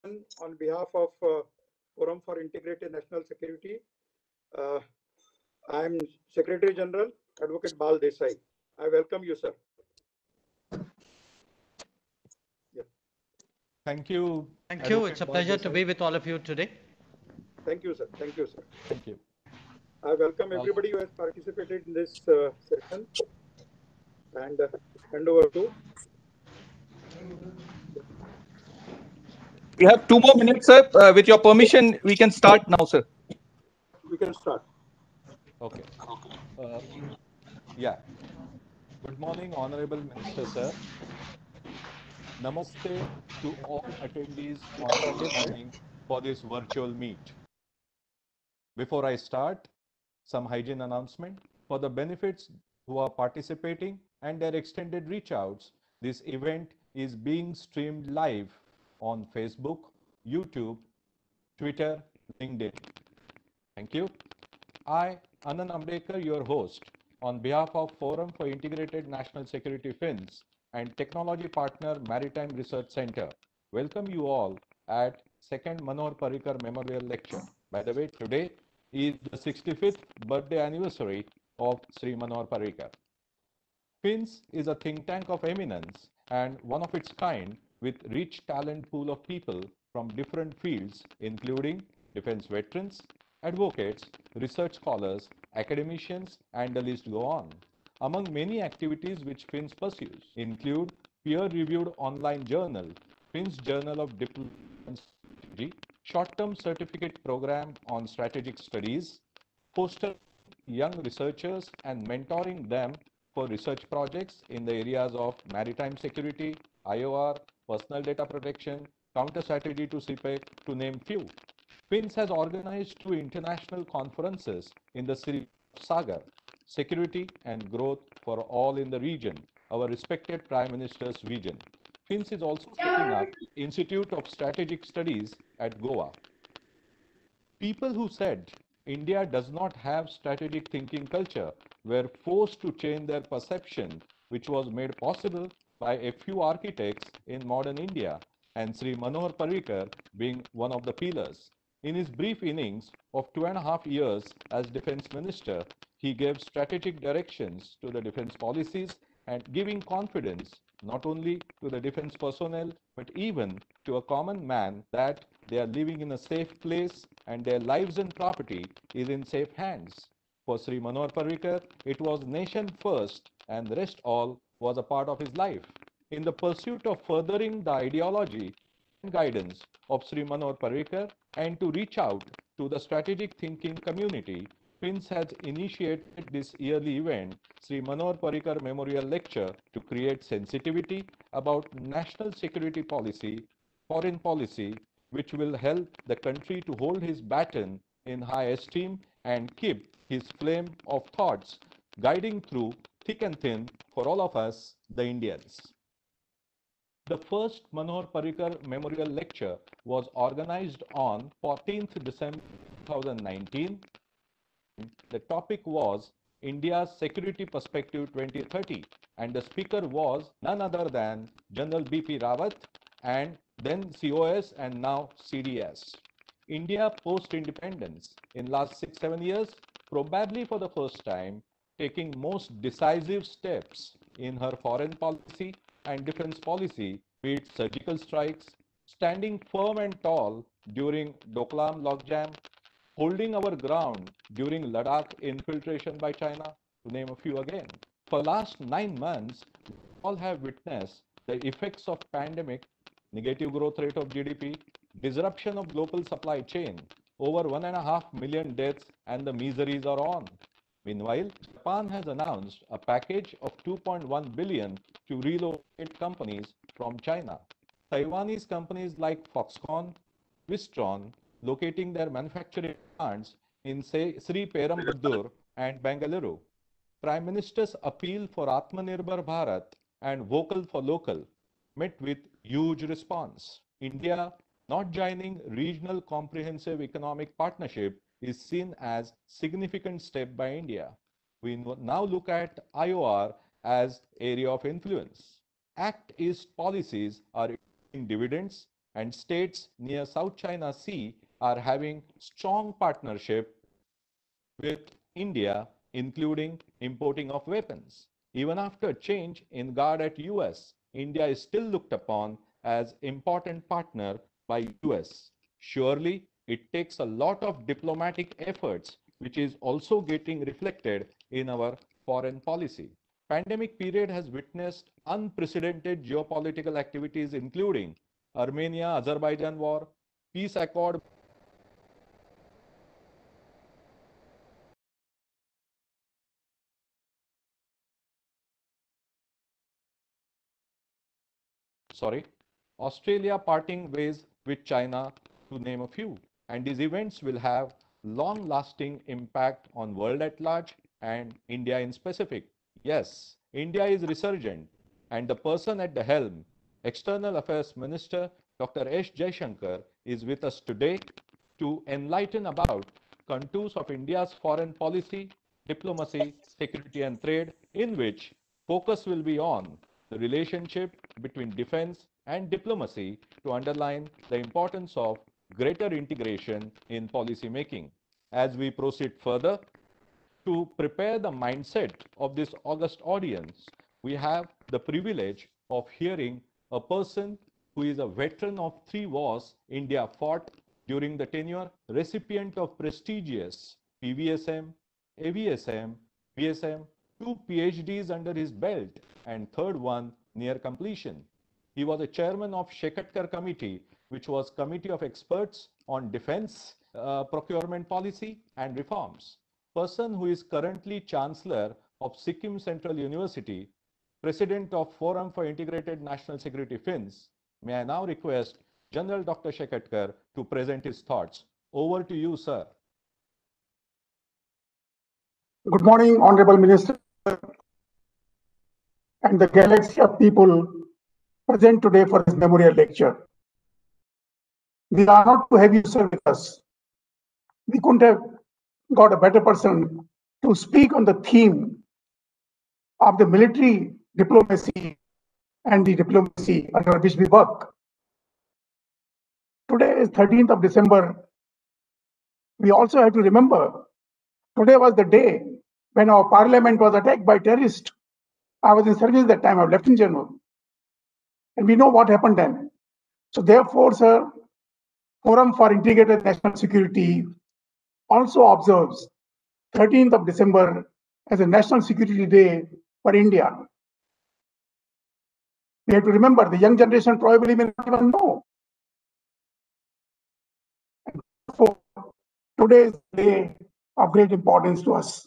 session on behalf of Forum for Integrated National Security. Uh, I am Secretary General Advocate Bal Desai. I welcome you, sir. Yeah. Thank you, Thank you. It's Advocate a Bal pleasure to Desai. be with all of you today. Thank you, sir. Thank you, sir. Thank you. I welcome Uh, everybody who has participated in this session and hand over to. We have 2 more minutes, sir. With your permission, we can start now, sir. We can start. okay. Uh, yeah. Good morning, Honorable Minister, sir. Namaste to all attendees on Sunday morning for this virtual meet. Before I start, some hygiene announcement. For the benefits who are participating and their extended reach outs, this event is being streamed live on Facebook, YouTube, Twitter, LinkedIn. Thank you. I, Anand Ambekar, your host, on behalf of Forum for Integrated National Security FINS and technology partner Maritime Research Center, welcome you all at 2nd Manohar Parrikar Memorial Lecture. By the way, today is the 65th birthday anniversary of Sri Manohar Parrikar. FINS is a think tank of eminence and one of its kind with rich talent pool of people from different fields including defense veterans, advocates, research scholars, academicians, and the list go on. Among many activities which FINS pursues include peer-reviewed online journal, FINS Journal of Diplomacy and Strategy, short-term certificate program on strategic studies, fostering young researchers and mentoring them for research projects in the areas of maritime security, IOR, personal data protection, counter strategy to CPEC, to name few. FINS has organized 2 international conferences in the series of Sagar, Security and Growth for All in the Region, our respected Prime Minister's vision. FINS is also setting up Institute of Strategic Studies at Goa. People who said India does not have strategic thinking culture were forced to change their perception, which was made possible by a few architects in modern India, and Sri Manohar Parrikar being one of the pillars. In his brief innings of 2.5 years as Defense Minister, he gave strategic directions to the defense policies and giving confidence not only to the defense personnel but even to a common man that they are living in a safe place and their lives and property is in safe hands. For Sri Manohar Parrikar, it was nation first and the rest all was a part of his life. In the pursuit of furthering the ideology and guidance of Sri Manohar Parrikar and to reach out to the strategic thinking community, FINS has initiated this yearly event, Sri Manohar Parrikar Memorial Lecture, to create sensitivity about national security policy, foreign policy, which will help the country to hold his baton in high esteem and keep his flame of thoughts guiding through thick and thin for all of us, the Indians. The first Manohar Parrikar Memorial Lecture was organized on 14th December 2019. The topic was India's Security Perspective 2030, and the speaker was none other than General B.P. Rawat and then COS and now CDS. India post-independence in last 6-7 years, probably for the first time, taking most decisive steps in her foreign policy and defense policy, be it surgical strikes, standing firm and tall during Doklam logjam, holding our ground during Ladakh infiltration by China, to name a few again. For last 9 months, we all have witnessed the effects of pandemic, negative growth rate of GDP, disruption of global supply chain, over 1.5 million deaths, and the miseries are on. Meanwhile, Japan has announced a package of 2.1 billion to relocate companies from China. Taiwanese companies like Foxconn, Wistron, locating their manufacturing plants in Sri Perambuddur and Bengaluru. Prime Minister's appeal for Atmanirbhar Bharat and vocal for local met with huge response. India not joining regional comprehensive economic partnership is seen as significant step by India. We now look at IOR as area of influence. Act East policies are in dividends and states near South China Sea are having strong partnership with India, including importing of weapons. Even after change in guard at US, India is still looked upon as important partner by US. Surely, it takes a lot of diplomatic efforts, which is also getting reflected in our foreign policy. Pandemic period has witnessed unprecedented geopolitical activities, including Armenia-Azerbaijan war, peace accord Australia parting ways with China, to name a few. And these events will have long-lasting impact on world at large and India in specific. Yes, India is resurgent, and the person at the helm, External Affairs Minister Dr. S. Jaishankar, is with us today to enlighten about contours of India's foreign policy, diplomacy, security and trade, in which focus will be on the relationship between defense and diplomacy to underline the importance of greater integration in policy making. As we proceed further, to prepare the mindset of this august audience, we have the privilege of hearing a person who is a veteran of 3 wars India fought during the tenure, recipient of prestigious PVSM, AVSM, VSM, 2 PhDs under his belt, and third one near completion. He was a chairman of Shekatkar Committee, which was Committee of Experts on Defense Procurement Policy and Reforms. Person who is currently Chancellor of Sikkim Central University, President of Forum for Integrated National Security FINS. May I now request General Dr. Shekatkar to present his thoughts. Over to you, sir. Good morning, Honorable Minister, and the galaxy of people present today for this memorial lecture. We are not to have you, sir, with us. We couldn't have got a better person to speak on the theme of the military diplomacy and the diplomacy under which we work. Today is 13th of December. We also have to remember, today was the day when our parliament was attacked by terrorists. I was in service at that time, I was Lieutenant General. And we know what happened then. So therefore, sir, Forum for Integrated National Security also observes 13th of December as a National Security Day for India. We have to remember the young generation probably may not even know. And therefore, today is a day of great importance to us.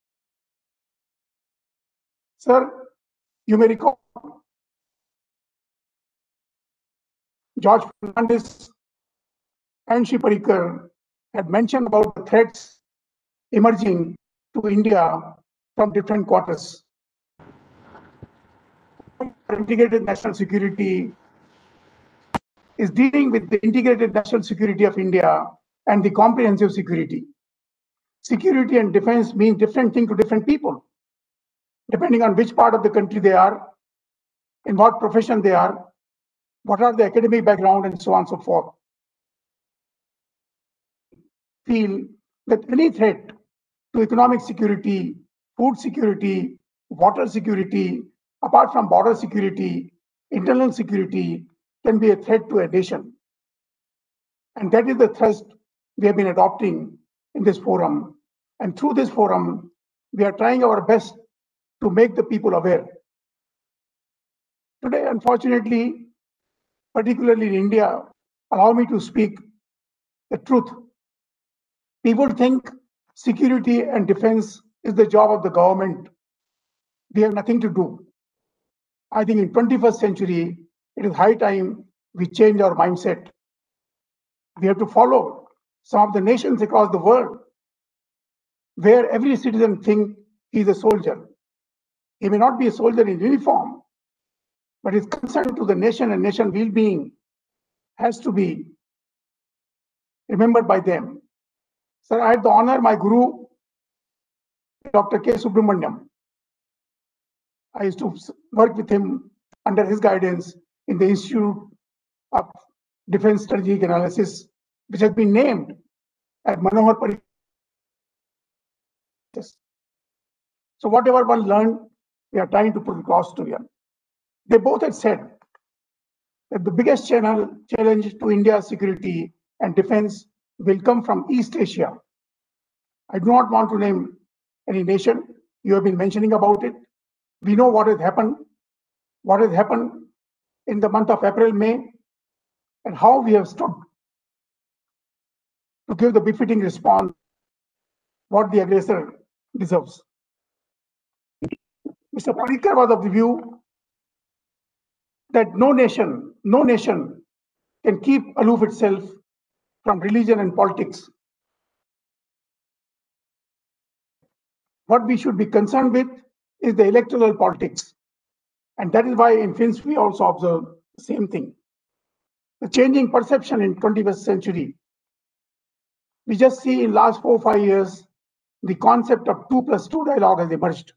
Sir, you may recall George Fernandez and Shri Parrikar had mentioned about the threats emerging to India from different quarters. Integrated national security is dealing with the integrated national security of India and the comprehensive security. Security and defense mean different things to different people, depending on which part of the country they are, in what profession they are, what are the academic background, and so on and so forth. Feel that any threat to economic security, food security, water security, apart from border security, internal security, can be a threat to a nation. And that is the thrust we have been adopting in this forum. And through this forum, we are trying our best to make the people aware. Today, unfortunately, particularly in India, allow me to speak the truth. People think security and defense is the job of the government. We have nothing to do. I think in 21st century, it is high time we change our mindset. We have to follow some of the nations across the world where every citizen thinks he is a soldier. He may not be a soldier in uniform, but his concern to the nation and nation well-being has to be remembered by them. Sir, I had the honor, my guru, Dr. K. Subramaniam. I used to work with him under his guidance in the Institute of defense strategic analysis, which has been named as Manohar Parrikar. So whatever one learned, we are trying to put across to you. They both had said that the biggest challenge to India's security and defense will come from East Asia. I do not want to name any nation. You have been mentioning about it. We know what has happened in the month of April, May, and how we have stood to give the befitting response what the aggressor deserves. Mr. Parrikar was of the view that no nation can keep aloof itself from religion and politics. What we should be concerned with is the electoral politics. And that is why in Finns we also observe the same thing. The changing perception in 21st century. We just see in last 4 or 5 years, the concept of 2+2 dialogue has emerged.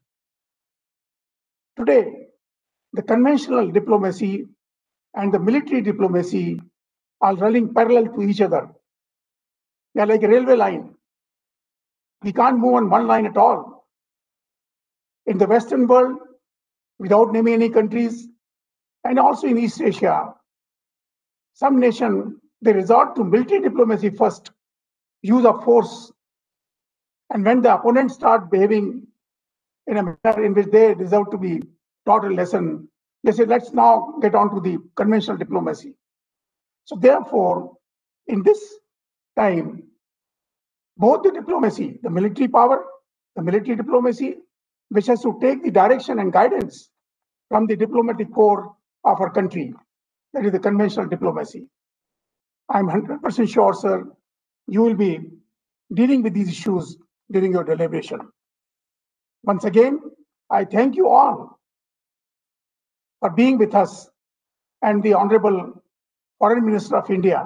Today, the conventional diplomacy and the military diplomacy are running parallel to each other. They are like a railway line. We can't move on one line at all. In the Western world, without naming any countries, and also in East Asia, some nations, they resort to military diplomacy first, use of force. And when the opponents start behaving in a manner in which they deserve to be taught a lesson, they say, let's now get on to the conventional diplomacy. So therefore, in this time, both the diplomacy, the military power, the military diplomacy, which has to take the direction and guidance from the diplomatic core of our country, that is the conventional diplomacy. I'm 100% sure, sir, you will be dealing with these issues during your deliberation. Once again, I thank you all for being with us and the Honorable Foreign Minister of India.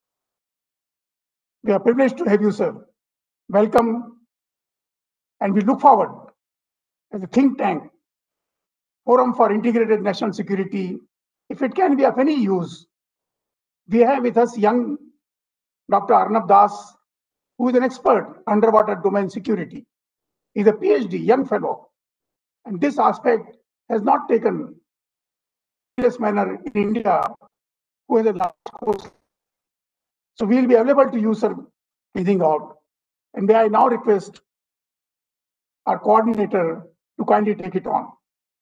We are privileged to have you, sir. Welcome, and we look forward as a think tank, Forum for Integrated National Security, if it can be of any use. We have with us young Dr. Arnab Das, who is an expert underwater domain security. He's a PhD, young fellow. And this aspect has not taken serious manner in India, who has a large course. So we'll be available to you, sir, breathing out. And may I now request our coordinator to kindly take it on.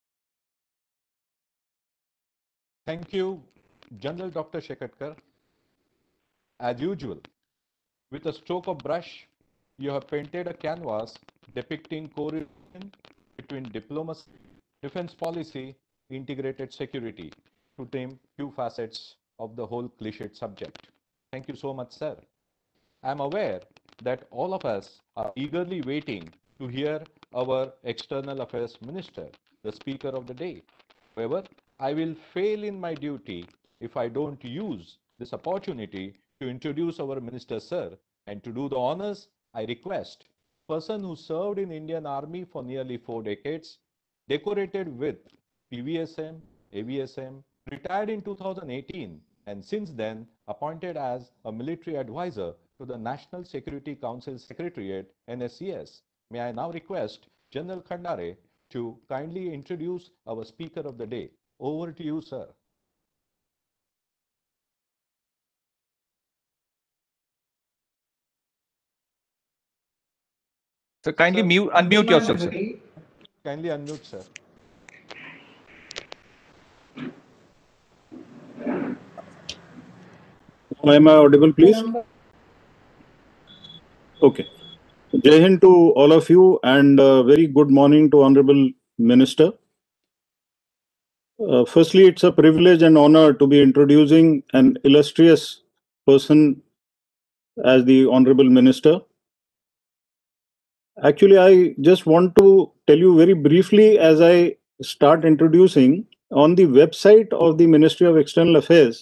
Thank you, General Dr. Shekatkar. As usual, with a stroke of brush, you have painted a canvas depicting correlation between diplomacy, defense policy, integrated security, to name few facets of the whole cliched subject. Thank you so much, sir. I am aware that all of us are eagerly waiting to hear our External Affairs Minister, the Speaker of the day. However, I will fail in my duty if I don't use this opportunity to introduce our Minister, sir, and to do the honors, I request a person who served in Indian Army for nearly 4 decades, decorated with PVSM, AVSM, retired in 2018, and since then appointed as a military advisor to the National Security Council Secretariat, NSCS. May I now request General Khandare to kindly introduce our Speaker of the day. Over to you, sir. So kindly unmute yourself, sir. Kindly unmute, sir. Am I audible, please? Okay. Jai Hind to all of you, and very good morning to Honorable Minister. Firstly, it's a privilege and honor to be introducing an illustrious person as the Honorable Minister. Actually, I just want to tell you very briefly as I start introducing, on the website of the Ministry of External Affairs,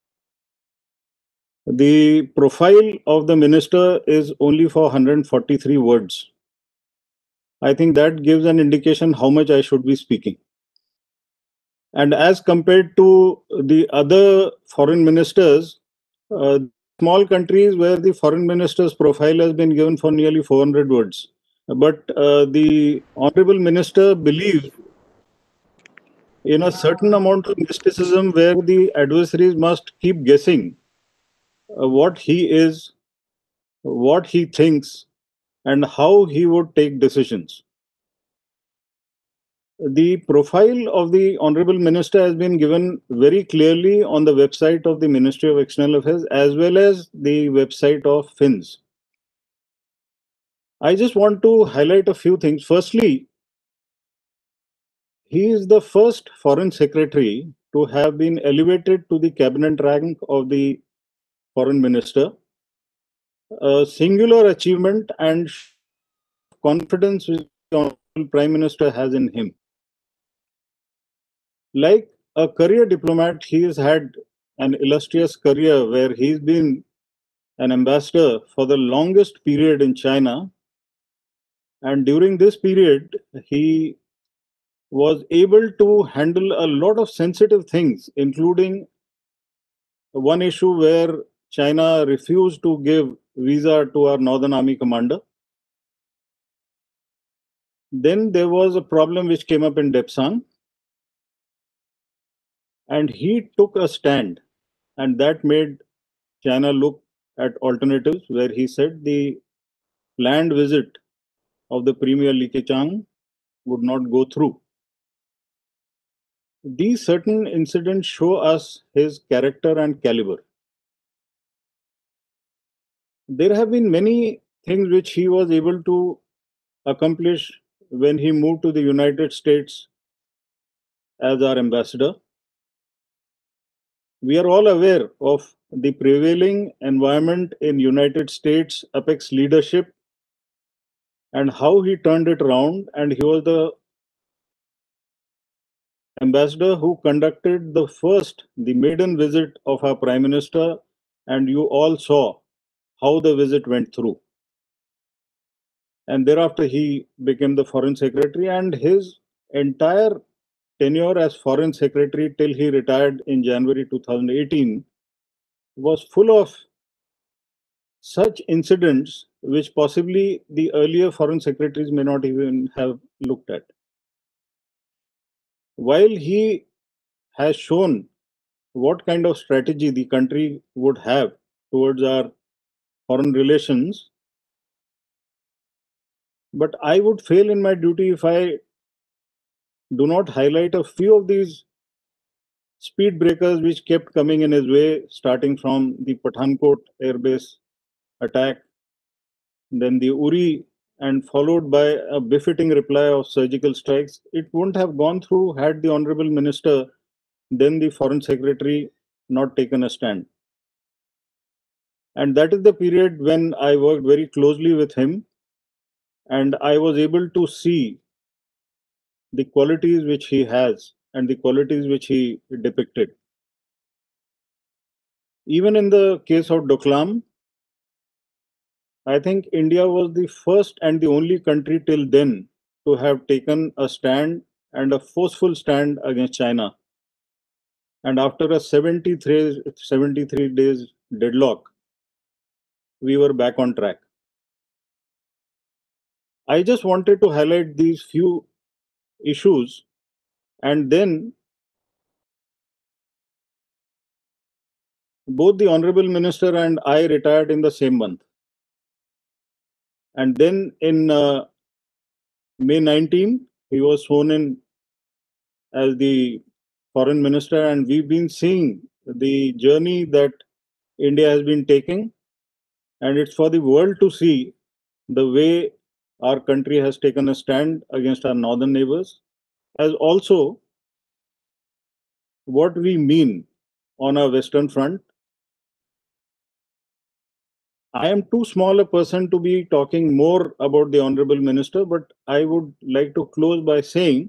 the profile of the minister is only for 143 words. I think that gives an indication how much I should be speaking. And as compared to the other foreign ministers, Small countries where the foreign minister's profile has been given for nearly 400 words. But the honorable minister believes in a certain amount of mysticism where the adversaries must keep guessing what he is, what he thinks, and how he would take decisions. The profile of the honorable minister has been given very clearly on the website of the Ministry of External Affairs as well as the website of FINS. I just want to highlight a few things. Firstly, he is the first foreign secretary to have been elevated to the cabinet rank of the foreign minister. A singular achievement and confidence which the honorable prime minister has in him. Like a career diplomat, he has had an illustrious career where he's been an ambassador for the longest period in China. And during this period, he was able to handle a lot of sensitive things, including one issue where China refused to give visa to our Northern Army commander. Then there was a problem which came up in Depsang, and he took a stand, and that made China look at alternatives, where he said the planned visit of the Premier Li Keqiang would not go through. These certain incidents show us his character and caliber. There have been many things which he was able to accomplish when he moved to the United States as our ambassador. We are all aware of the prevailing environment in United States apex leadership and how he turned it around, and he was the ambassador who conducted the maiden visit of our prime minister, and you all saw how the visit went through. And thereafter he became the foreign secretary, and his entire tenure as foreign secretary till he retired in January 2018 was full of such incidents which possibly the earlier foreign secretaries may not even have looked at. While he has shown what kind of strategy the country would have towards our foreign relations, but I would fail in my duty if I do not highlight a few of these speed breakers which kept coming in his way, starting from the Pathankot airbase attack, then the Uri, and followed by a befitting reply of surgical strikes. It wouldn't have gone through had the honorable minister, then the foreign secretary, not taken a stand. And that is the period when I worked very closely with him, and I was able to see the qualities which he has and the qualities which he depicted. Even in the case of Doklam, I think India was the first and the only country till then to have taken a stand, and a forceful stand, against China. And after a 73 days deadlock, we were back on track. I just wanted to highlight these few issues, and then both the honorable minister and I retired in the same month. And then in May 19, he was sworn in as the foreign minister, and we've been seeing the journey that India has been taking, and it's for the world to see the way our country has taken a stand against our northern neighbors, as also what we mean on our western front. I am too small a person to be talking more about the honorable minister, but I would like to close by saying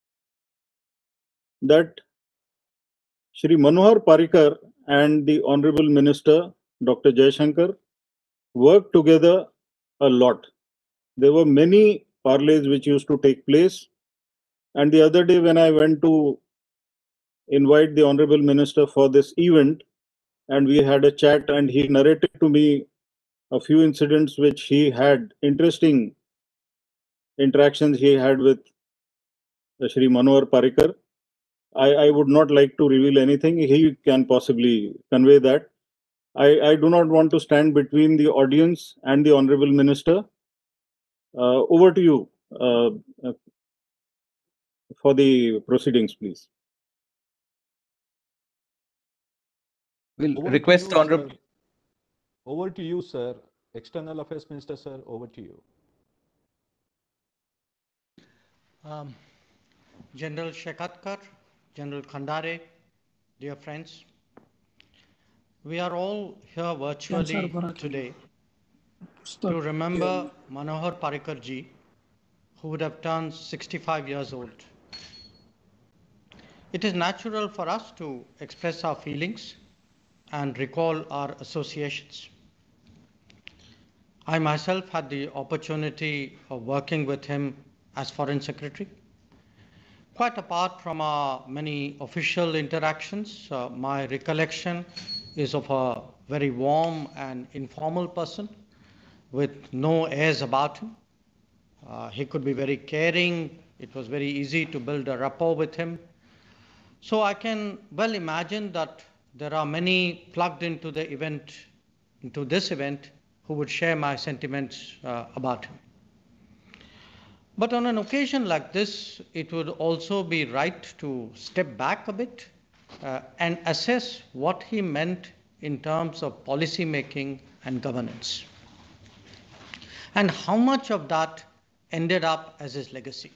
that Shri Manohar Parrikar and the honorable minister, Dr. Jaishankar, worked together a lot. There were many parleys which used to take place. And the other day, when I went to invite the honorable minister for this event, and we had a chat, and he narrated to me a few incidents which he had, interesting interactions he had with Shri Manohar Parrikar. I would not like to reveal anything. He can possibly convey that. I do not want to stand between the audience and the Honorable Minister. Over to you for the proceedings, please. We'll Over to request you, the Honorable. sir. Over to you, sir. External Affairs Minister, sir, over to you. General Shekatkar, General Khandare, dear friends, we are all here virtually today to remember Manohar Parrikar ji, who would have turned 65 years old. It is natural for us to express our feelings and recall our associations. I myself had the opportunity of working with him as Foreign Secretary. Quite apart from our many official interactions, my recollection is of a very warm and informal person with no airs about him. He could be very caring. It was very easy to build a rapport with him. So I can well imagine that there are many plugged into the event, into this event, who would share my sentiments about him. But on an occasion like this, it would also be right to step back a bit and assess what he meant in terms of policy making and governance, and how much of that ended up as his legacy.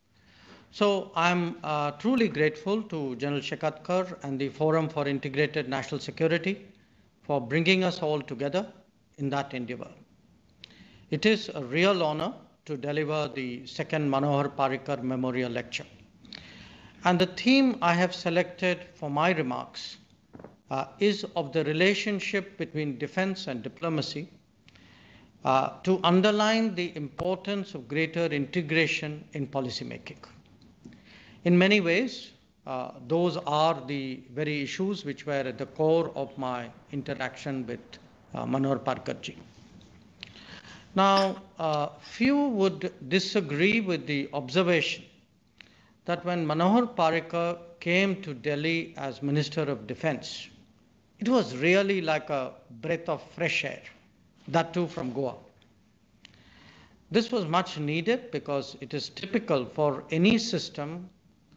So I'm truly grateful to General Shekatkar and the Forum for Integrated National Security for bringing us all together in that endeavor. It is a real honor to deliver the second Manohar Parrikar Memorial Lecture. And the theme I have selected for my remarks is of the relationship between defense and diplomacy to underline the importance of greater integration in policymaking. In many ways, those are the very issues which were at the core of my interaction with Manohar Parrikar ji. Now, few would disagree with the observation that when Manohar Parrikar came to Delhi as Minister of Defense, it was really like a breath of fresh air, that too from Goa. This was much needed because it is typical for any system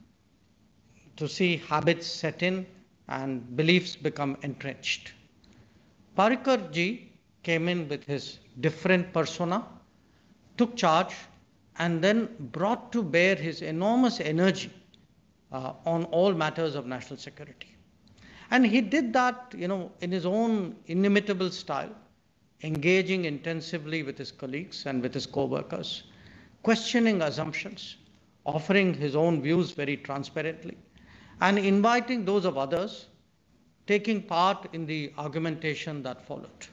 to see habits set in and beliefs become entrenched. Parrikar ji came in with his different persona, took charge, and then brought to bear his enormous energy on all matters of national security. And he did that, in his own inimitable style, engaging intensively with his colleagues and with his co-workers, questioning assumptions, offering his own views very transparently, and inviting those of others, taking part in the argumentation that followed.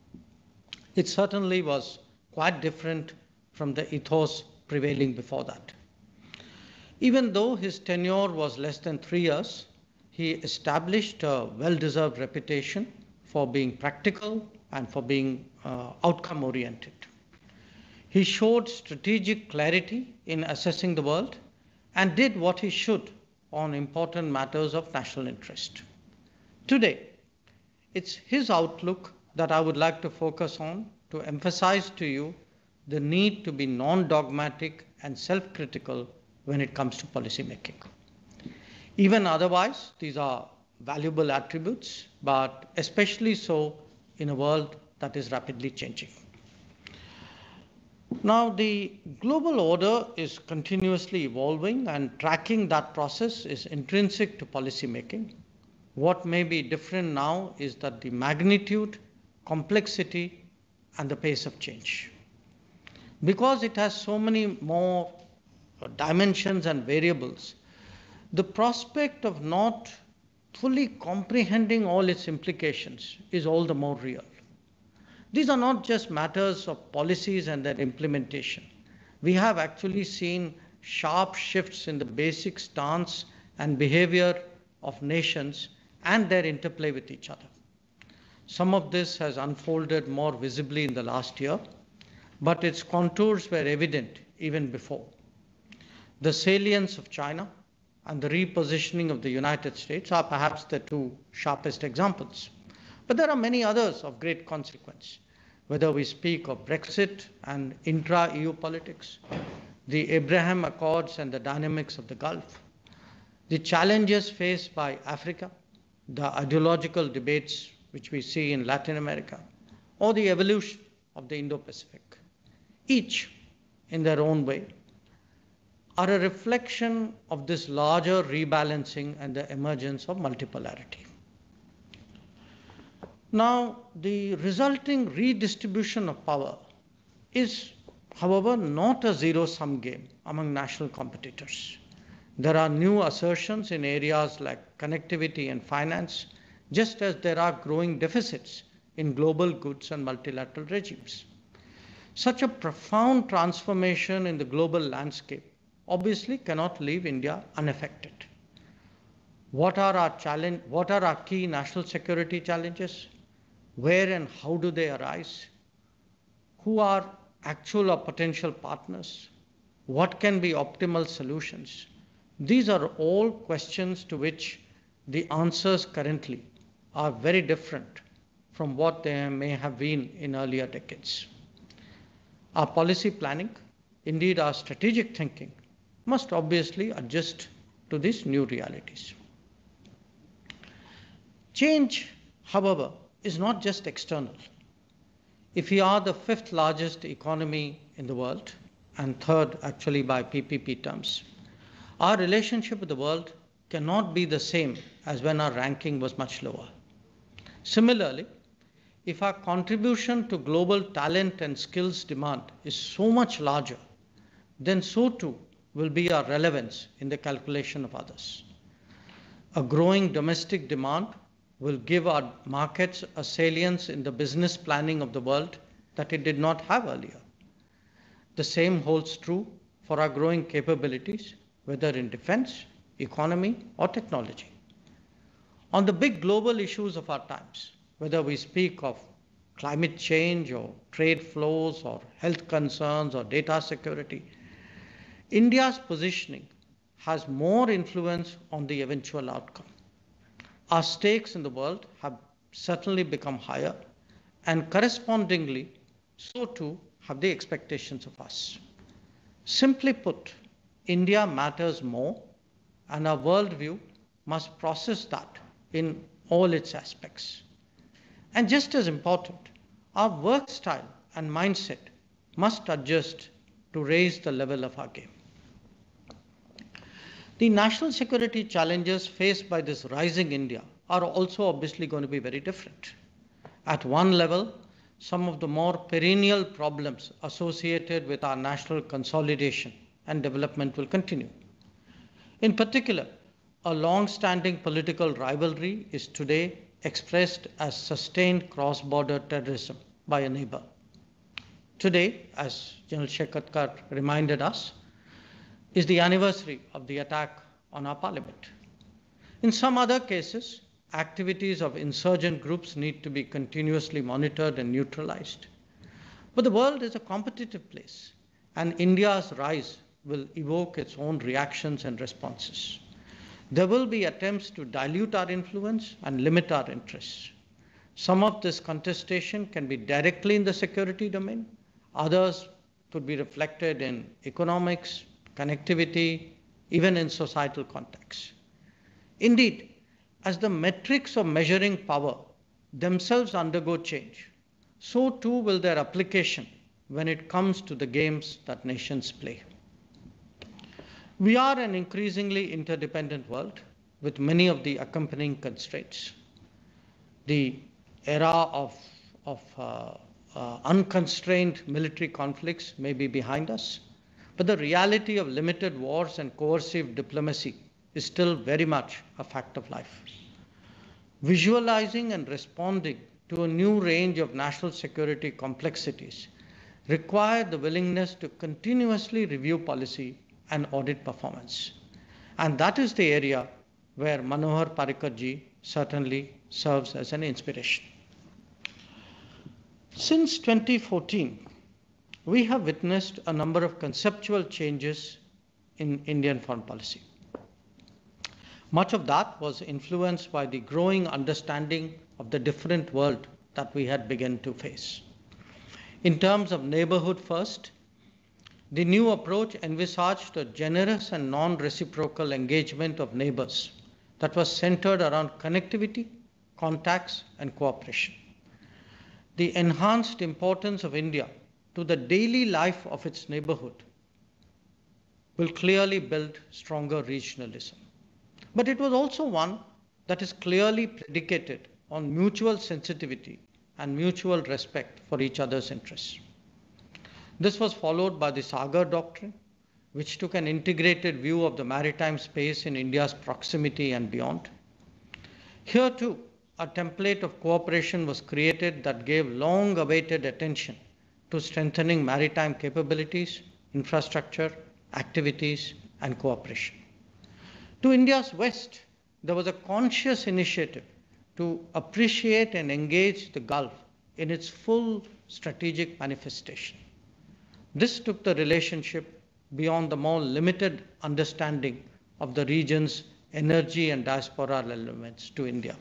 It certainly was quite different from the ethos prevailing before that. Even though his tenure was less than 3 years, he established a well-deserved reputation for being practical and for being outcome-oriented. He showed strategic clarity in assessing the world and did what he should on important matters of national interest. Today, it's his outlook that I would like to focus on to emphasize to you the need to be non-dogmatic and self-critical when it comes to policy making. Even otherwise, these are valuable attributes, but especially so in a world that is rapidly changing. Now, the global order is continuously evolving, and tracking that process is intrinsic to policy making. What may be different now is that the magnitude, complexity, and the pace of change. Because it has so many more dimensions and variables, the prospect of not fully comprehending all its implications is all the more real. These are not just matters of policies and their implementation. We have actually seen sharp shifts in the basic stance and behavior of nations and their interplay with each other. Some of this has unfolded more visibly in the last year, but its contours were evident even before. The salience of China and the repositioning of the United States are perhaps the two sharpest examples. But there are many others of great consequence, whether we speak of Brexit and intra-EU politics, the Abraham Accords and the dynamics of the Gulf, the challenges faced by Africa, the ideological debates which we see in Latin America, or the evolution of the Indo-Pacific. Each, in their own way, are a reflection of this larger rebalancing and the emergence of multipolarity. Now, the resulting redistribution of power is, however, not a zero-sum game among national competitors. There are new assertions in areas like connectivity and finance, just as there are growing deficits in global goods and multilateral regimes. Such a profound transformation in the global landscape obviously cannot leave India unaffected. What are our key national security challenges? Where and how do they arise? Who are actual or potential partners? What can be optimal solutions? These are all questions to which the answers currently are very different from what they may have been in earlier decades. Our policy planning, indeed our strategic thinking, must obviously adjust to these new realities. Change, however, is not just external. If we are the fifth largest economy in the world, and third actually by PPP terms, our relationship with the world cannot be the same as when our ranking was much lower. Similarly, if our contribution to global talent and skills demand is so much larger, then so too will be our relevance in the calculation of others. A growing domestic demand will give our markets a salience in the business planning of the world that it did not have earlier. The same holds true for our growing capabilities, whether in defense, economy, or technology. On the big global issues of our times, whether we speak of climate change or trade flows or health concerns or data security, India's positioning has more influence on the eventual outcome. Our stakes in the world have certainly become higher, and correspondingly, so too have the expectations of us. Simply put, India matters more, and our worldview must process that in all its aspects. And just as important, our work style and mindset must adjust to raise the level of our game. The national security challenges faced by this rising India are also obviously going to be very different. At one level, some of the more perennial problems associated with our national consolidation and development will continue. In particular, a long-standing political rivalry is today expressed as sustained cross-border terrorism by a neighbor. Today, as General Shekatkar reminded us, is the anniversary of the attack on our parliament. In some other cases, activities of insurgent groups need to be continuously monitored and neutralized. But the world is a competitive place, and India's rise will evoke its own reactions and responses. There will be attempts to dilute our influence and limit our interests. Some of this contestation can be directly in the security domain. Others could be reflected in economics, connectivity, even in societal contexts. Indeed, as the metrics of measuring power themselves undergo change, so too will their application when it comes to the games that nations play. We are an increasingly interdependent world with many of the accompanying constraints. The era of unconstrained military conflicts may be behind us, but the reality of limited wars and coercive diplomacy is still very much a fact of life. Visualizing and responding to a new range of national security complexities require the willingness to continuously review policy and audit performance. And that is the area where Manohar Parrikar ji certainly serves as an inspiration. Since 2014, we have witnessed a number of conceptual changes in Indian foreign policy. Much of that was influenced by the growing understanding of the different world that we had begun to face. In terms of neighborhood first, the new approach envisaged a generous and non-reciprocal engagement of neighbors that was centered around connectivity, contacts, and cooperation. The enhanced importance of India to the daily life of its neighborhood will clearly build stronger regionalism. But it was also one that is clearly predicated on mutual sensitivity and mutual respect for each other's interests. This was followed by the Sagar Doctrine, which took an integrated view of the maritime space in India's proximity and beyond. Here too, a template of cooperation was created that gave long-awaited attention to strengthening maritime capabilities, infrastructure, activities, and cooperation. To India's west, there was a conscious initiative to appreciate and engage the Gulf in its full strategic manifestation. This took the relationship beyond the more limited understanding of the region's energy and diasporal elements to India.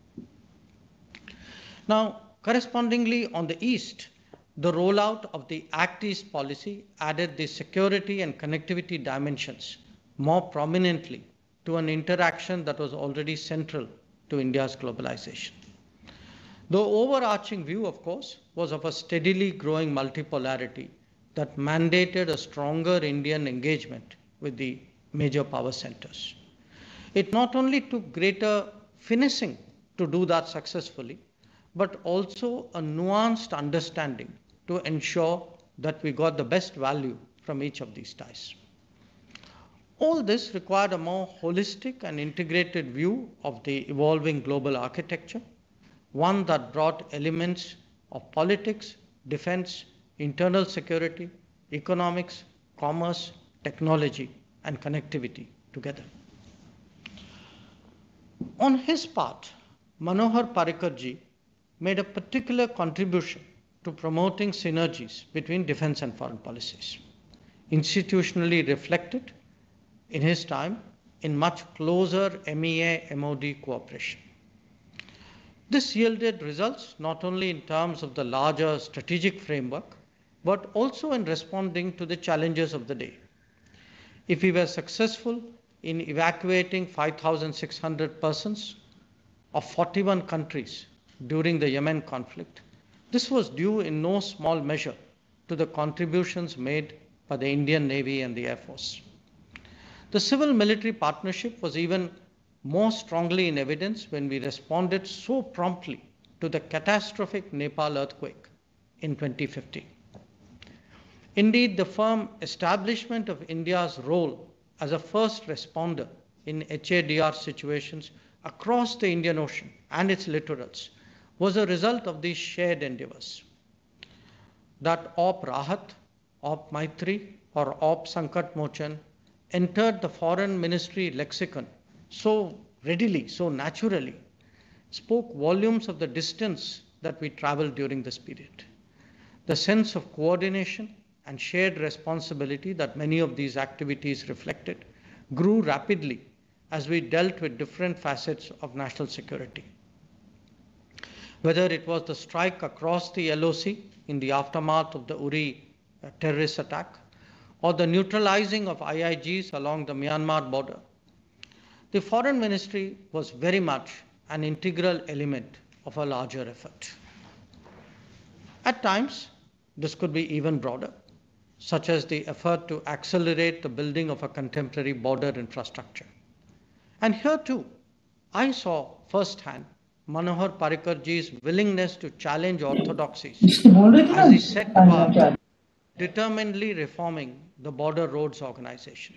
Now, correspondingly, on the east, the rollout of the Act East policy added the security and connectivity dimensions more prominently to an interaction that was already central to India's globalization. The overarching view, of course, was of a steadily growing multipolarity that mandated a stronger Indian engagement with the major power centers. It not only took greater finessing to do that successfully, but also a nuanced understanding to ensure that we got the best value from each of these ties. All this required a more holistic and integrated view of the evolving global architecture, one that brought elements of politics, defense, internal security, economics, commerce, technology, and connectivity together. On his part, Manohar Parrikar ji made a particular contribution to promoting synergies between defense and foreign policies, institutionally reflected in his time in much closer MEA-MOD cooperation. This yielded results not only in terms of the larger strategic framework, but also in responding to the challenges of the day. If we were successful in evacuating 5,600 persons of 41 countries during the Yemen conflict, this was due in no small measure to the contributions made by the Indian Navy and the Air Force. The civil-military partnership was even more strongly in evidence when we responded so promptly to the catastrophic Nepal earthquake in 2015. Indeed, the firm establishment of India's role as a first responder in HADR situations across the Indian Ocean and its littorals was a result of these shared endeavors. That Op Rahat, Op Maitri, or Op Sankat Mochan entered the foreign ministry lexicon so readily, so naturally, spoke volumes of the distance that we traveled during this period. The sense of coordination and shared responsibility that many of these activities reflected grew rapidly as we dealt with different facets of national security. Whether it was the strike across the LOC in the aftermath of the Uri terrorist attack, or the neutralizing of IIGs along the Myanmar border, the foreign ministry was very much an integral element of a larger effort. At times, this could be even broader, such as the effort to accelerate the building of a contemporary border infrastructure. And here too, I saw firsthand Manohar Parrikar ji's willingness to challenge orthodoxies as he set about determinedly reforming the Border Roads Organization.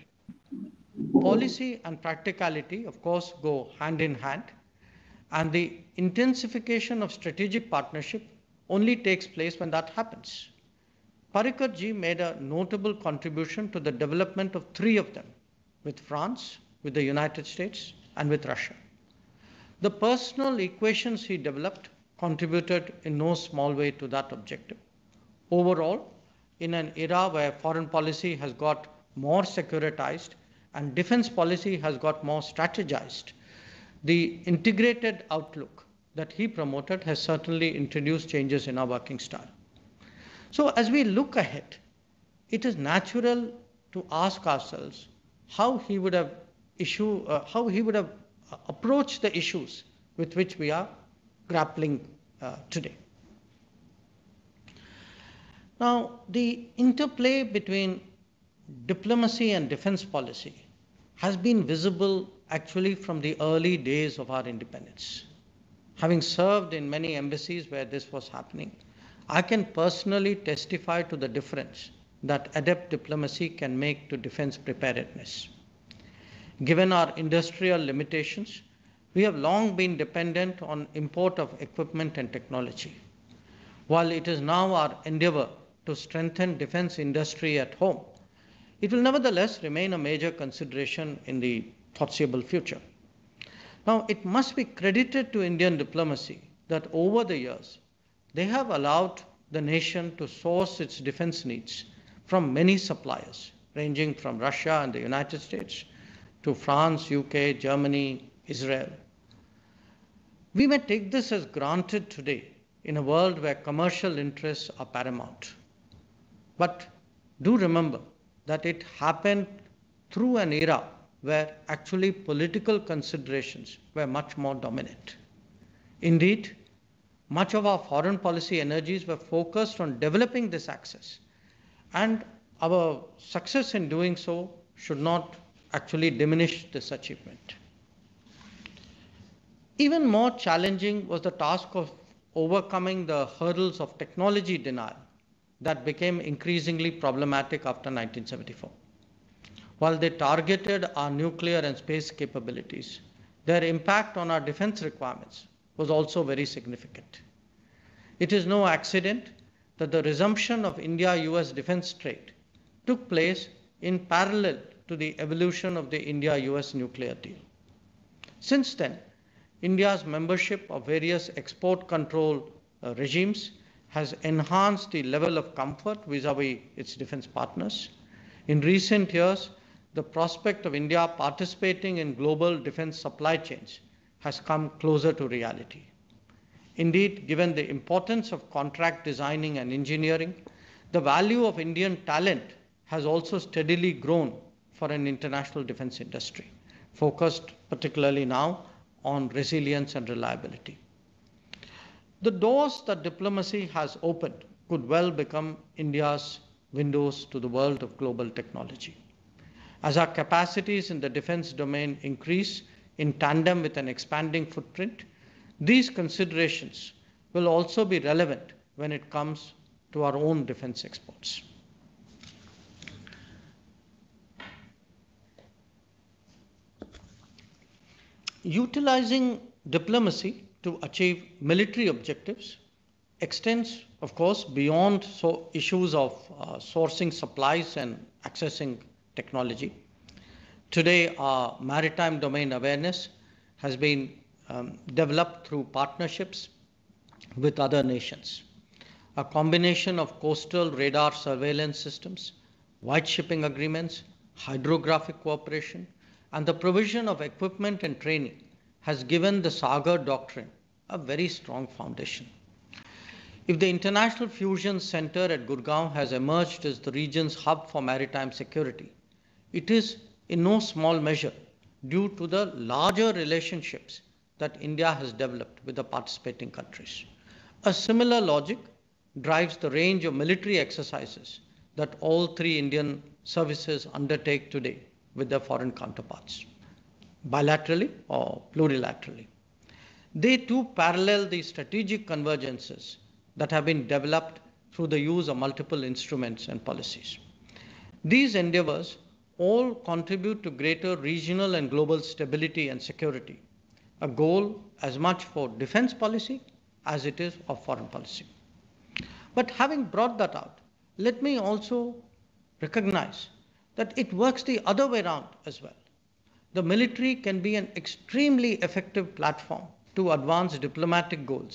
Policy and practicality, of course, go hand in hand, and the intensification of strategic partnership only takes place when that happens. Parrikar ji made a notable contribution to the development of 3 of them, with France, with the United States, and with Russia. The personal equations he developed contributed in no small way to that objective. Overall, in an era where foreign policy has got more securitized and defense policy has got more strategized, the integrated outlook that he promoted has certainly introduced changes in our working style. So as we look ahead, it is natural to ask ourselves how he would have approached the issues with which we are grappling today. Now, the interplay between diplomacy and defense policy has been visible actually from the early days of our independence. Having served in many embassies where this was happening, I can personally testify to the difference that adept diplomacy can make to defense preparedness. Given our industrial limitations, we have long been dependent on import of equipment and technology. While it is now our endeavor to strengthen defense industry at home, it will nevertheless remain a major consideration in the foreseeable future. Now, it must be credited to Indian diplomacy that over the years, they have allowed the nation to source its defense needs from many suppliers, ranging from Russia and the United States to France, UK, Germany, Israel. We may take this as granted today in a world where commercial interests are paramount. But do remember that it happened through an era where actually political considerations were much more dominant. Indeed, much of our foreign policy energies were focused on developing this access, and our success in doing so should not actually diminish this achievement. Even more challenging was the task of overcoming the hurdles of technology denial that became increasingly problematic after 1974. While they targeted our nuclear and space capabilities, their impact on our defense requirements was also very significant. It is no accident that the resumption of India-US defense trade took place in parallel to the evolution of the India-US nuclear deal. Since then, India's membership of various export control regimes has enhanced the level of comfort vis-à-vis its defense partners. In recent years, the prospect of India participating in global defense supply chains has come closer to reality. Indeed, given the importance of contract designing and engineering, the value of Indian talent has also steadily grown for an international defense industry, focused particularly now on resilience and reliability. The doors that diplomacy has opened could well become India's windows to the world of global technology. As our capacities in the defense domain increase in tandem with an expanding footprint, these considerations will also be relevant when it comes to our own defense exports. Utilizing diplomacy to achieve military objectives extends, of course, beyond issues of sourcing supplies and accessing technology. Today, our maritime domain awareness has been developed through partnerships with other nations. A combination of coastal radar surveillance systems, white shipping agreements, hydrographic cooperation, and the provision of equipment and training has given the Sagar Doctrine a very strong foundation. If the International Fusion Center at Gurgaon has emerged as the region's hub for maritime security, it is in no small measure due to the larger relationships that India has developed with the participating countries. A similar logic drives the range of military exercises that all three Indian services undertake today with their foreign counterparts, bilaterally or plurilaterally. They too parallel the strategic convergences that have been developed through the use of multiple instruments and policies. These endeavors all contribute to greater regional and global stability and security, a goal as much for defense policy as it is of foreign policy. But having brought that out, let me also recognize that it works the other way around as well. The military can be an extremely effective platform to advance diplomatic goals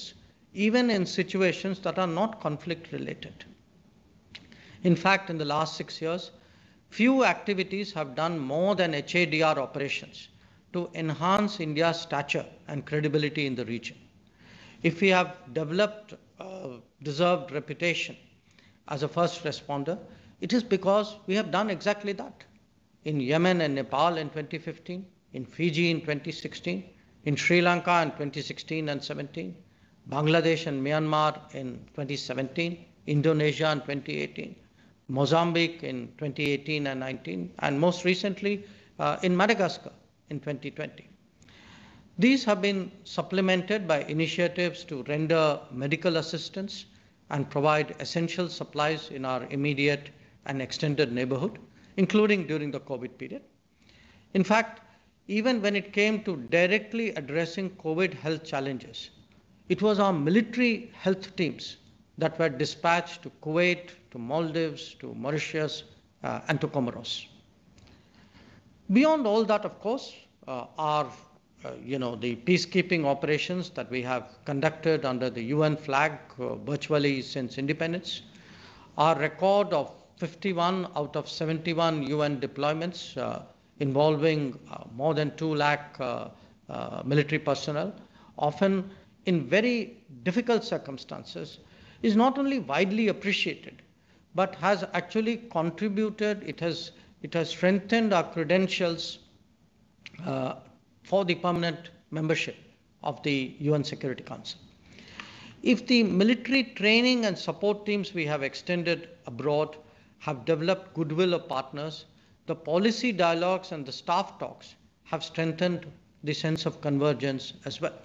even in situations that are not conflict related. In fact, in the last 6 years, few activities have done more than HADR operations to enhance India's stature and credibility in the region. If we have developed a deserved reputation as a first responder, it is because we have done exactly that. In Yemen and Nepal in 2015, in Fiji in 2016, in Sri Lanka in 2016 and 17, Bangladesh and Myanmar in 2017, Indonesia in 2018, Mozambique in 2018 and 19, and most recently in Madagascar in 2020. These have been supplemented by initiatives to render medical assistance and provide essential supplies in our immediate and extended neighborhood, including during the COVID period. In fact, even when it came to directly addressing COVID health challenges, it was our military health teams that were dispatched to Kuwait, to Maldives, to Mauritius, and to Comoros. Beyond all that, of course, are the peacekeeping operations that we have conducted under the UN flag virtually since independence. Our record of 51 out of 71 UN deployments involving more than 2 lakh military personnel, often in very difficult circumstances, is not only widely appreciated, but has actually contributed, it has strengthened our credentials for the permanent membership of the UN Security Council. If the military training and support teams we have extended abroad have developed goodwill of partners, the policy dialogues and the staff talks have strengthened the sense of convergence as well.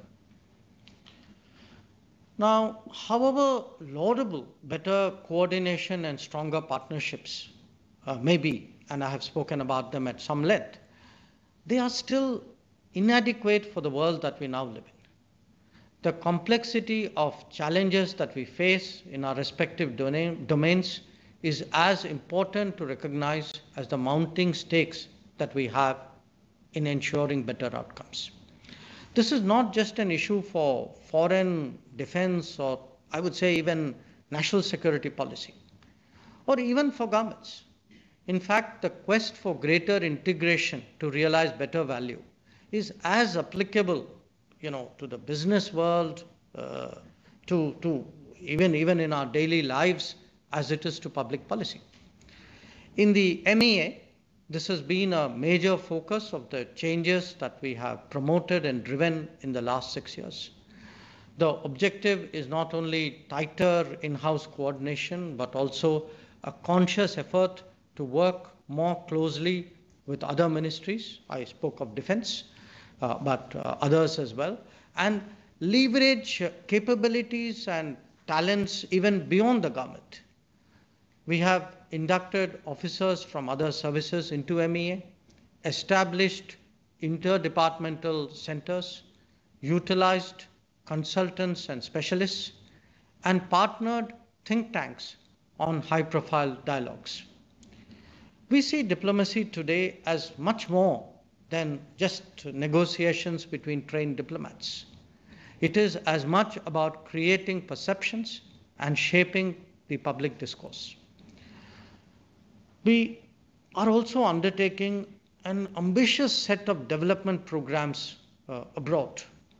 Now, however laudable better coordination and stronger partnerships may be, and I have spoken about them at some length, they are still inadequate for the world that we now live in. The complexity of challenges that we face in our respective domains is as important to recognize as the mounting stakes that we have in ensuring better outcomes. This is not just an issue for foreign defense, or I would say even national security policy, or even for governments. In fact, the quest for greater integration to realize better value is as applicable, to the business world, to even in our daily lives, as it is to public policy. In the MEA, this has been a major focus of the changes that we have promoted and driven in the last 6 years. The objective is not only tighter in-house coordination, but also a conscious effort to work more closely with other ministries. I spoke of defense, but others as well, and leverage capabilities and talents even beyond the government. We have inducted officers from other services into MEA, established interdepartmental centers, utilized consultants and specialists, and partnered think tanks on high-profile dialogues. We see diplomacy today as much more than just negotiations between trained diplomats. It is as much about creating perceptions and shaping the public discourse. We are also undertaking an ambitious set of development programs abroad.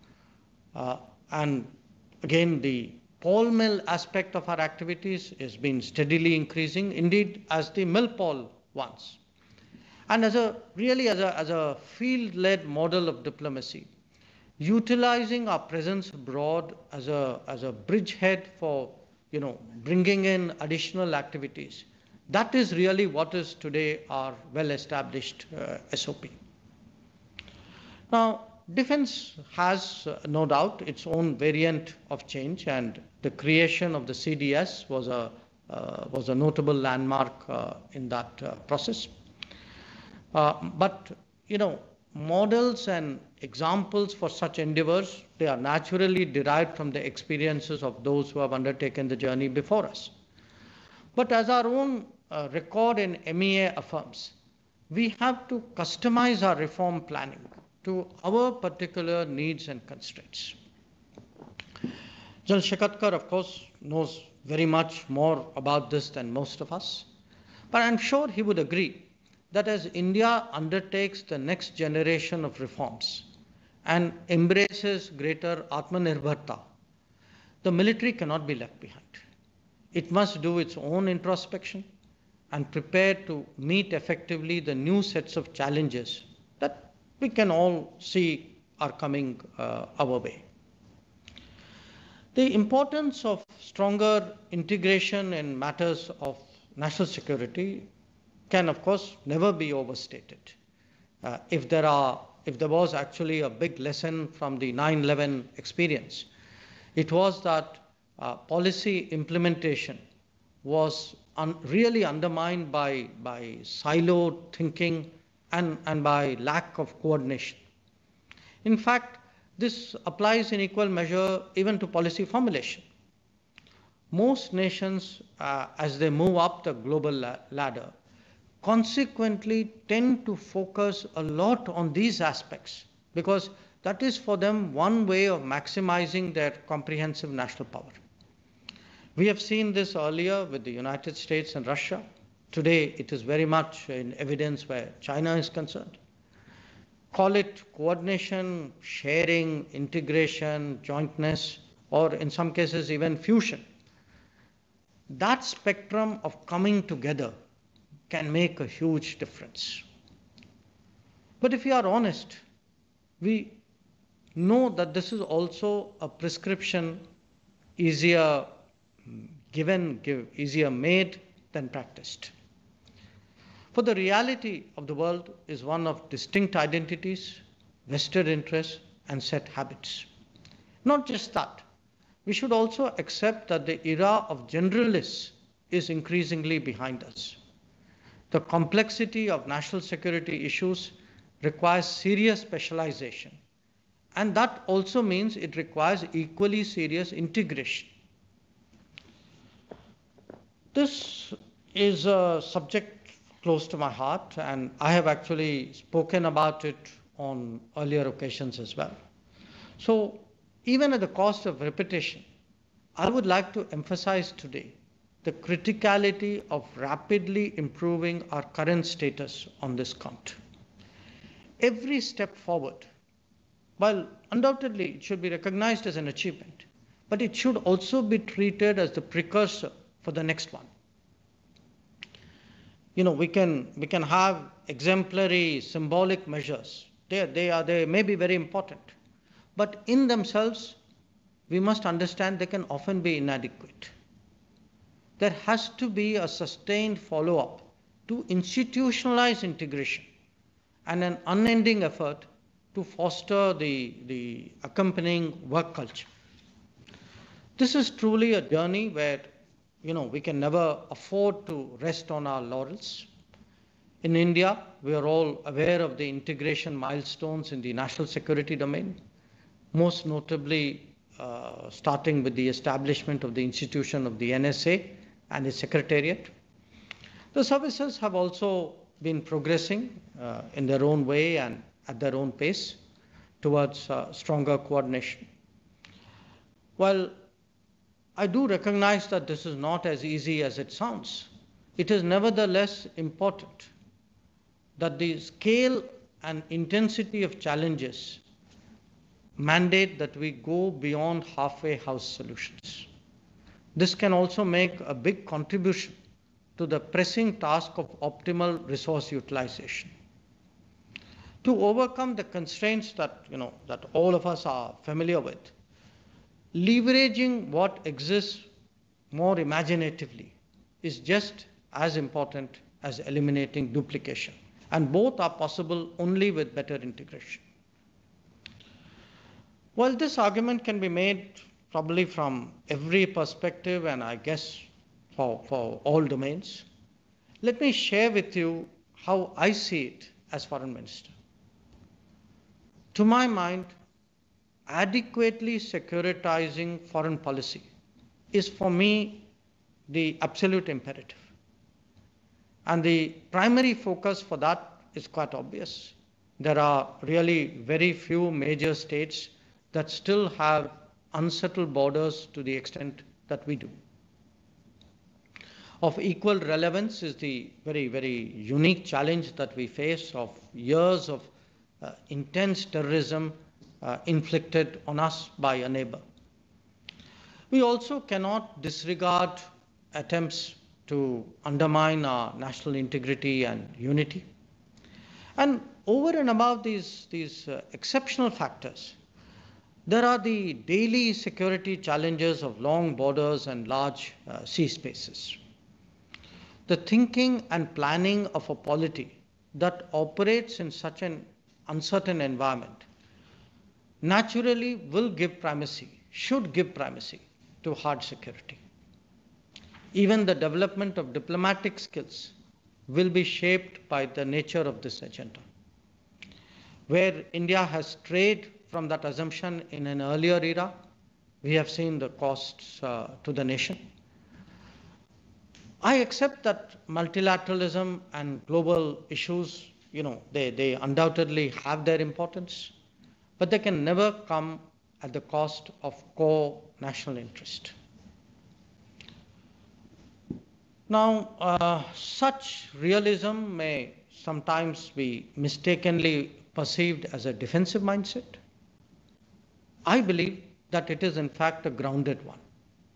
And again, the Paul Mill aspect of our activities has been steadily increasing, indeed as the Mill-Paul ones. And as a field-led model of diplomacy, utilizing our presence abroad as a bridgehead for bringing in additional activities, that is really what is today our well-established SOP. Now, defense has no doubt its own variant of change, and the creation of the CDS was a notable landmark in that process. But models and examples for such endeavors, they are naturally derived from the experiences of those who have undertaken the journey before us. But as our own record in MEA affirms, we have to customize our reform planning to our particular needs and constraints. General Shekatkar, of course, knows very much more about this than most of us. But I'm sure he would agree that as India undertakes the next generation of reforms and embraces greater Atmanirbharta, the military cannot be left behind. It must do its own introspection and prepare to meet effectively the new sets of challenges that we can all see are coming our way. The importance of stronger integration in matters of national security can, of course, never be overstated. If there was actually a big lesson from the 9/11 experience, it was that policy implementation was really undermined by siloed thinking and by lack of coordination. In fact, this applies in equal measure even to policy formulation. Most nations, as they move up the global ladder, consequently tend to focus a lot on these aspects because that is for them one way of maximizing their comprehensive national power. We have seen this earlier with the United States and Russia. Today, it is very much in evidence where China is concerned. Call it coordination, sharing, integration, jointness, or in some cases even fusion. That spectrum of coming together can make a huge difference. But if we are honest, we know that this is also a prescription easier easier made than practiced. For the reality of the world is one of distinct identities, vested interests, and set habits. Not just that, we should also accept that the era of generalists is increasingly behind us. The complexity of national security issues requires serious specialization, and that also means it requires equally serious integration. This is a subject close to my heart, and I have actually spoken about it on earlier occasions as well. So, even at the cost of repetition, I would like to emphasize today the criticality of rapidly improving our current status on this count. Every step forward, while undoubtedly it should be recognized as an achievement, but it should also be treated as the precursor for the next one. We can have exemplary symbolic measures. They may be very important, but in themselves, we must understand they can often be inadequate. There has to be a sustained follow-up to institutionalize integration and an unending effort to foster the accompanying work culture. This is truly a journey where we can never afford to rest on our laurels. In India, we are all aware of the integration milestones in the national security domain, most notably starting with the establishment of the institution of the NSA and its secretariat. The services have also been progressing in their own way and at their own pace towards stronger coordination. While I do recognize that this is not as easy as it sounds, it is nevertheless important that the scale and intensity of challenges mandate that we go beyond halfway house solutions. This can also make a big contribution to the pressing task of optimal resource utilization. To overcome the constraints that all of us are familiar with, leveraging what exists more imaginatively is just as important as eliminating duplication, and both are possible only with better integration. While this argument can be made probably from every perspective, and I guess for all domains, let me share with you how I see it as Foreign Minister. To my mind, adequately securitizing foreign policy is for me the absolute imperative. And the primary focus for that is quite obvious. There are really very few major states that still have unsettled borders to the extent that we do. Of equal relevance is the very, very unique challenge that we face of years of intense terrorism inflicted on us by a neighbor. We also cannot disregard attempts to undermine our national integrity and unity. And over and above these exceptional factors, there are the daily security challenges of long borders and large sea spaces. The thinking and planning of a polity that operates in such an uncertain environment naturally will give primacy, should give primacy to hard security. Even the development of diplomatic skills will be shaped by the nature of this agenda. Where India has strayed from that assumption in an earlier era, we have seen the costs to the nation. I accept that multilateralism and global issues, they undoubtedly have their importance, but they can never come at the cost of core national interest. Now, such realism may sometimes be mistakenly perceived as a defensive mindset. I believe that it is in fact a grounded one.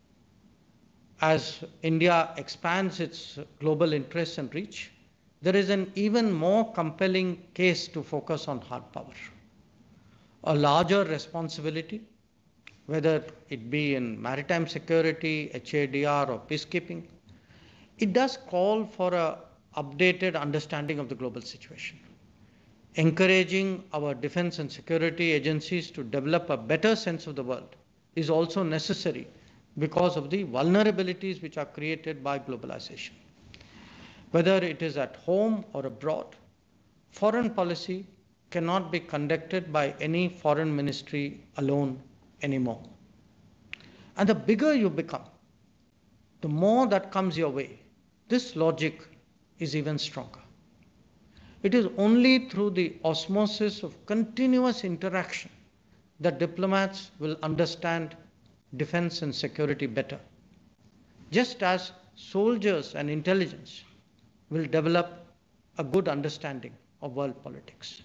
As India expands its global interests and reach, there is an even more compelling case to focus on hard power. A larger responsibility, whether it be in maritime security, HADR, or peacekeeping, it does call for an updated understanding of the global situation. Encouraging our defense and security agencies to develop a better sense of the world is also necessary because of the vulnerabilities which are created by globalization. Whether it is at home or abroad, foreign policy cannot be conducted by any foreign ministry alone anymore. And the bigger you become, the more that comes your way. This logic is even stronger. It is only through the osmosis of continuous interaction that diplomats will understand defense and security better, just as soldiers and intelligence will develop a good understanding of world politics.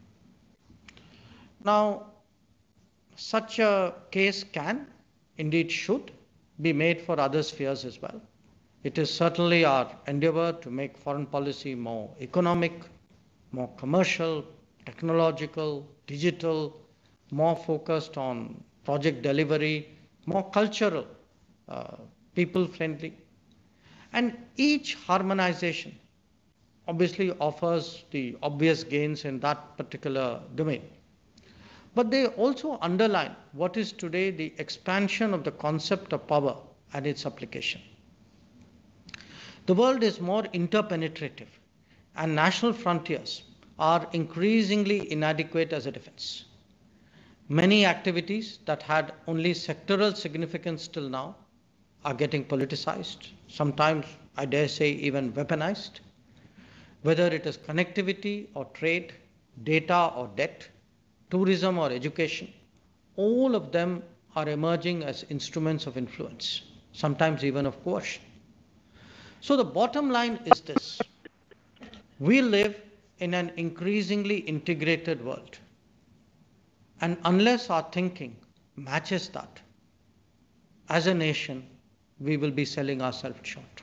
Now, such a case can, indeed should, be made for other spheres as well. It is certainly our endeavor to make foreign policy more economic, more commercial, technological, digital, more focused on project delivery, more cultural, people-friendly. And each harmonization obviously offers the obvious gains in that particular domain. But they also underline what is today the expansion of the concept of power and its application. The world is more interpenetrative, and national frontiers are increasingly inadequate as a defense. Many activities that had only sectoral significance till now are getting politicized, sometimes, I dare say, even weaponized. Whether it is connectivity or trade, data or debt, tourism or education, all of them are emerging as instruments of influence, sometimes even of coercion. So the bottom line is this: we live in an increasingly integrated world. And unless our thinking matches that, as a nation, we will be selling ourselves short.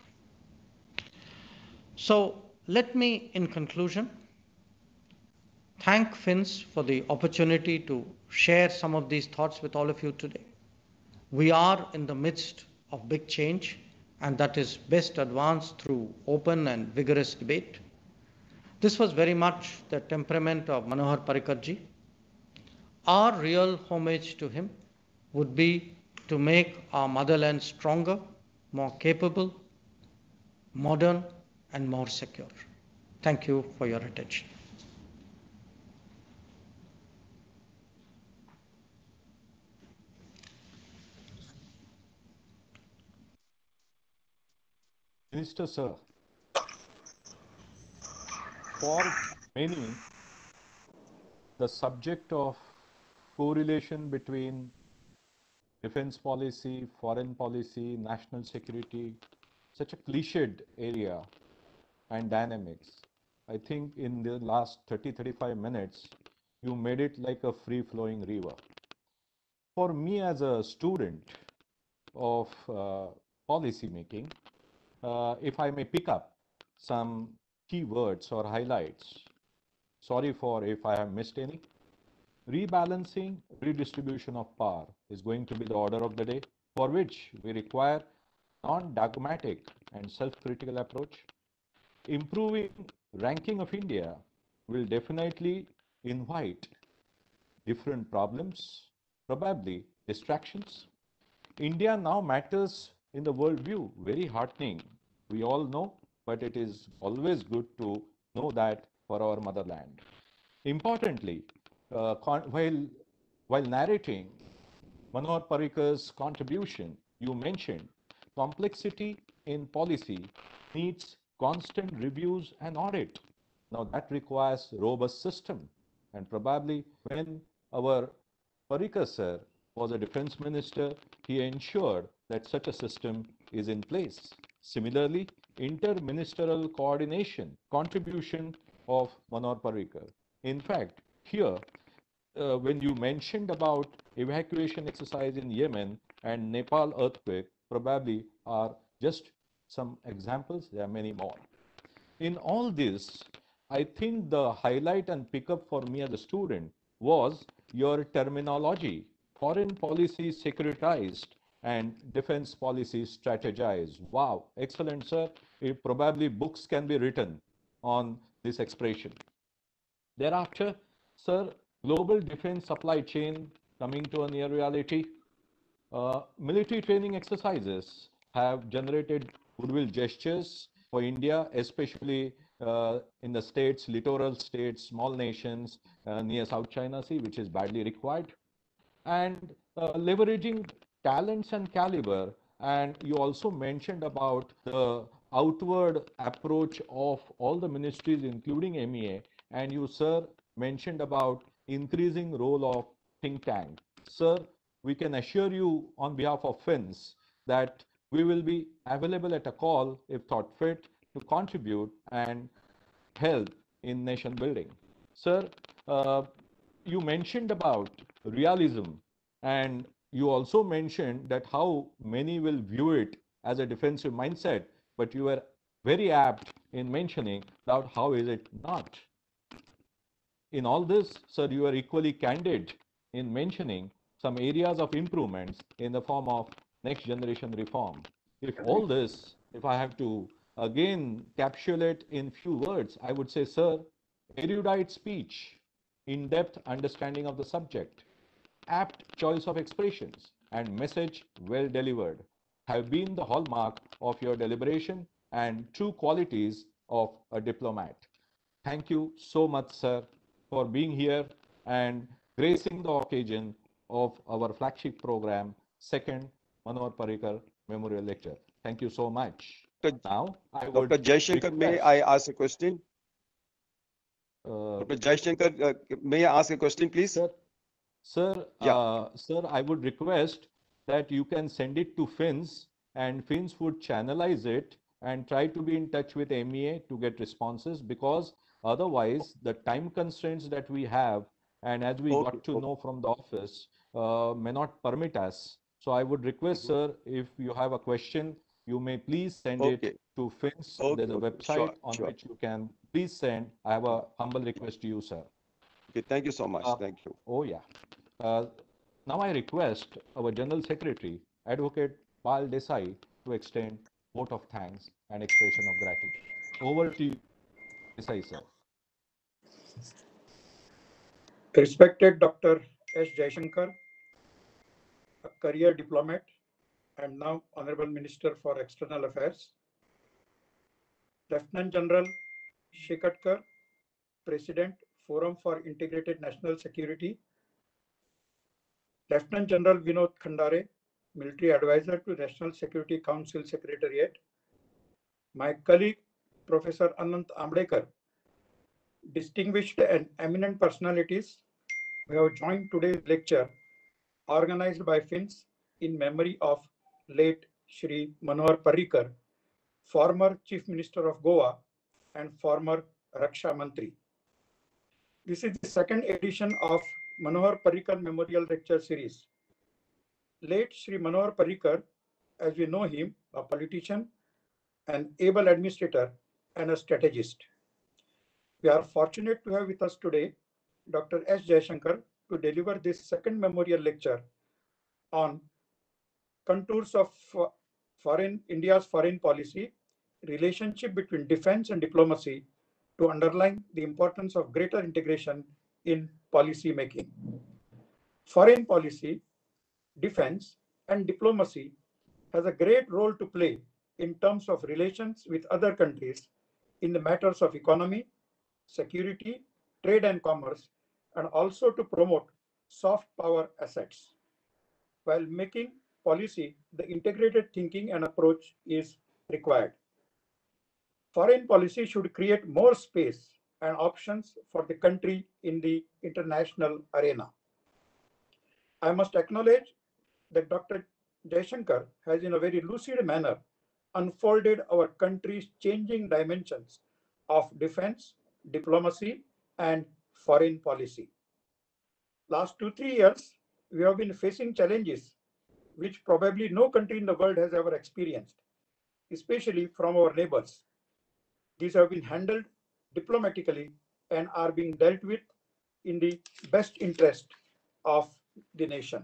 So let me, in conclusion, thank FINS for the opportunity to share some of these thoughts with all of you today. We are in the midst of big change, and that is best advanced through open and vigorous debate. This was very much the temperament of Manohar Parrikar ji. Our real homage to him would be to make our motherland stronger, more capable, modern, and more secure. Thank you for your attention. Minister, sir, for many, the subject of correlation between defense policy, foreign policy, national security, such a cliched area and dynamics. I think in the last 30-35 minutes, you made it like a free-flowing river. For me as a student of policy making, if I may pick up some key words or highlights, sorry for if I have missed any. Rebalancing, redistribution of power is going to be the order of the day, for which we require non-dogmatic and self-critical approach. Improving ranking of India will definitely invite different problems, probably distractions. India now matters in the world view, very heartening. We all know, but it is always good to know that for our motherland. Importantly, while narrating Manohar Parrikar's contribution, you mentioned complexity in policy needs constant reviews and audit. Now that requires robust system, and probably when our Parrikar sir was a defense minister, he ensured that such a system is in place. Similarly, inter-ministerial coordination, contribution of Manohar Parrikar. In fact, here, when you mentioned about evacuation exercise in Yemen and Nepal earthquake, probably are just some examples. There are many more. In all this, I think the highlight and pickup for me as a student was your terminology. Foreign policy securitized and defense policy strategized. Wow, excellent, sir. Probably books can be written on this expression. Thereafter, sir, global defense supply chain coming to a near reality. Military training exercises have generated goodwill gestures for India, especially in the states, littoral states, small nations near South China Sea, which is badly required. And leveraging talents and caliber. And you also mentioned about the outward approach of all the ministries, including MEA. And you, sir, mentioned about increasing role of think tank. Sir, we can assure you on behalf of FINS that we will be available at a call if thought fit to contribute and help in nation building. Sir, you mentioned about realism, and you also mentioned that how many will view it as a defensive mindset, but you were very apt in mentioning that how is it not. In all this, sir, you are equally candid in mentioning some areas of improvements in the form of next generation reform. If all this, if I have to again capsulate in few words, I would say, sir, erudite speech, in-depth understanding of the subject, apt choice of expressions, and message well delivered have been the hallmark of your deliberation and true qualities of a diplomat. Thank you so much, sir, for being here and gracing the occasion of our flagship program, second Manohar Parrikar Memorial Lecture. Thank you so much. Now, I would Dr. Jaishankar, may request, I ask a question? uh, Dr. Jaishankar, may I ask a question, please? Sir, Yeah. sir, I would request that you can send it to FINS and FINS would channelize it and try to be in touch with MEA to get responses, because otherwise the time constraints that we have, and as we Okay, got to okay. know from the office, may not permit us. So I would request, sir, if you have a question, you may please send it Okay, to FINS. okay, There's a okay. website Sure, on sure. which you can please send. I have a humble request to you, sir. Okay, thank you so much. Thank you. Oh, yeah. Now I request our General Secretary, Advocate Pal Desai, to extend vote of thanks and expression of gratitude. Over to you, Desai, sir. Respected Dr. S. Jaishankar, a career diplomat and now Honorable Minister for External Affairs. Lieutenant General Shekatkar, President, Forum for Integrated National Security. Lieutenant General Vinod Khandare, Military Advisor to National Security Council Secretariat. My colleague, Professor Anant Ambedkar, distinguished and eminent personalities who have joined today's lecture organized by FINS in memory of late Shri Manohar Parrikar, former Chief Minister of Goa and former Raksha Mantri. This is the second edition of Manohar Parrikar Memorial Lecture Series. Late Shri Manohar Parrikar, as we know him, a politician, an able administrator, and a strategist. We are fortunate to have with us today Dr. S. Jaishankar to deliver this second memorial lecture on contours of India's foreign policy, relationship between defense and diplomacy to underline the importance of greater integration in policy making. Foreign policy, defense, and diplomacy has a great role to play in terms of relations with other countries in the matters of economy, security, trade and commerce, and also to promote soft power assets. While making policy, the integrated thinking and approach is required. Foreign policy should create more space and options for the country in the international arena. I must acknowledge that Dr. Jaishankar has in a very lucid manner unfolded our country's changing dimensions of defense, diplomacy, and foreign policy. Last 2-3 years, we have been facing challenges which probably no country in the world has ever experienced, especially from our neighbors. These have been handled diplomatically and are being dealt with in the best interest of the nation.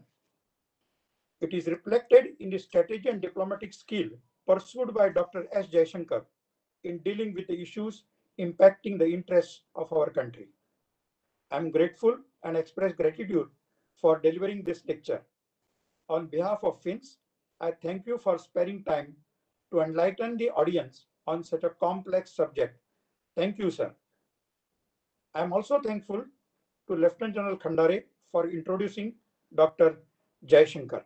It is reflected in the strategy and diplomatic skill pursued by Dr. S. Jaishankar in dealing with the issues impacting the interests of our country. I am grateful and express gratitude for delivering this lecture. On behalf of Finns, I thank you for sparing time to enlighten the audience on such a complex subject. Thank you, sir. I am also thankful to Lieutenant General Khandare for introducing Dr. Jaishankar.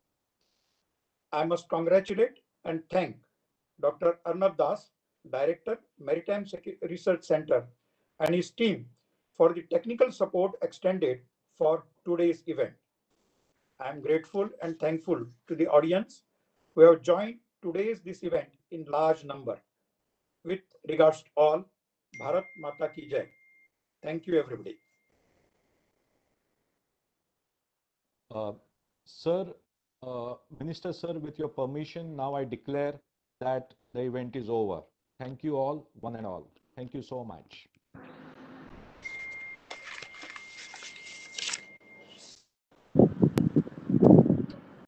I must congratulate and thank Dr. Arnab Das, Director, Maritime Research Center, and his team for the technical support extended for today's event. I am grateful and thankful to the audience who have joined this event in large number. With regards to all, Bharat Mata Ki Jai. Thank you, everybody. Sir, Minister, sir, with your permission, now I declare that the event is over. Thank you all, one and all. Thank you so much.